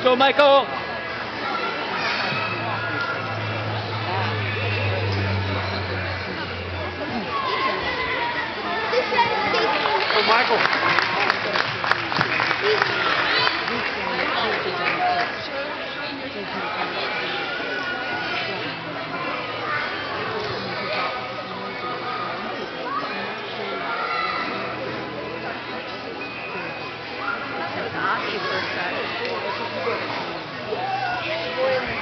Go, Michael! Go, Michael! That's what I asked you for a sec.